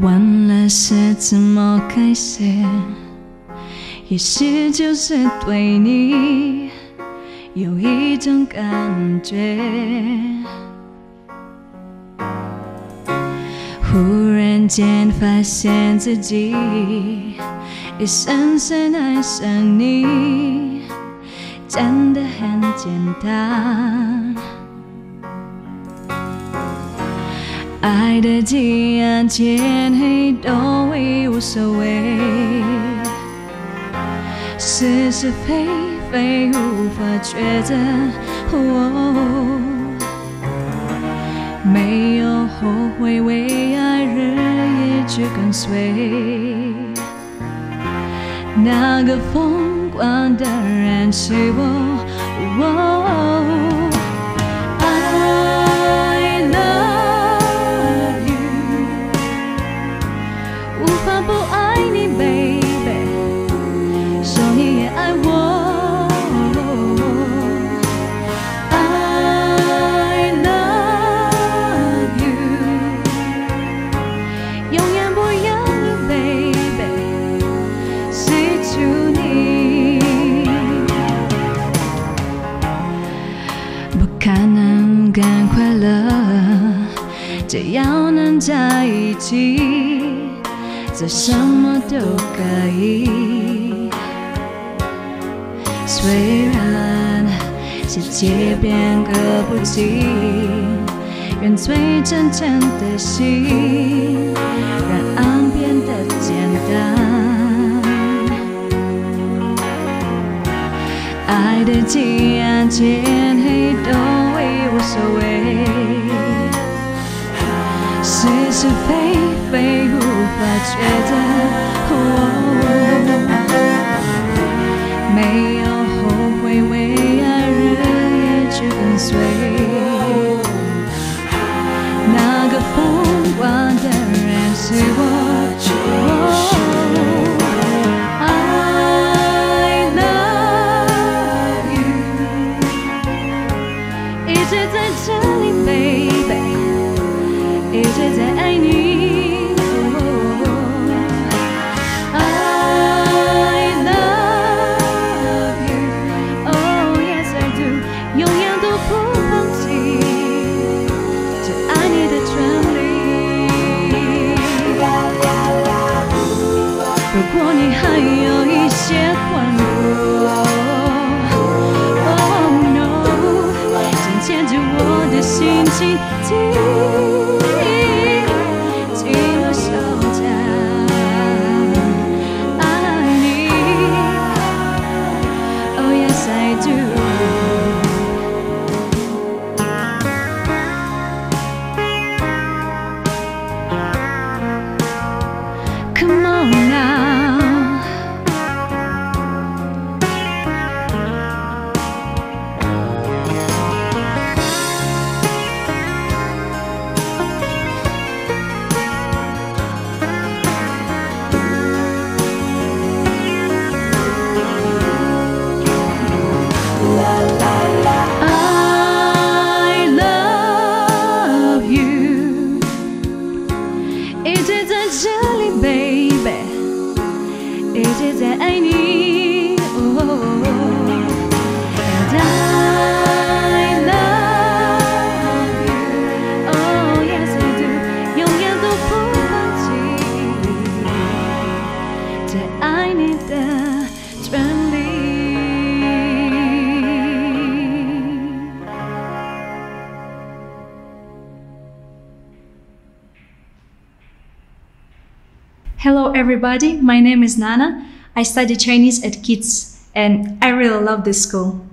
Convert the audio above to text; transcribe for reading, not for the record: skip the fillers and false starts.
忘了是怎么开始，也许就是对你有一种感觉，忽然间发现自己也深深爱上你，真的很简单。爱的激暗天黑都已无所谓，是是非非无法抉择。没有后悔，为爱日夜去跟随。那个疯狂的人是我。I love you， 无法不爱你 ，baby， 说你也爱我。I love you， 永远不让你 baby 失去你，不可能更快乐，只要能在一起，做什么都可以。虽然世界变个不停，愿最真诚的心，让爱变得简单。爱的激暗天黑都已无所谓，是是非非无法抉择。没有后悔，为爱日夜去跟随。那个疯狂的人是我。I love you， 一直在这里 ，baby， 一直在爱你。如果你还有一些困惑 ，Oh no， 请牵着我的心，请紧握手掌，爱你 ，Oh yes I do。Come on now。一直在爱你 ，And I love you， Oh yes I do， 永远都不放弃，在爱你的权利。 Hello everybody, my name is Nana. I study Chinese at KIDS and I really love this school.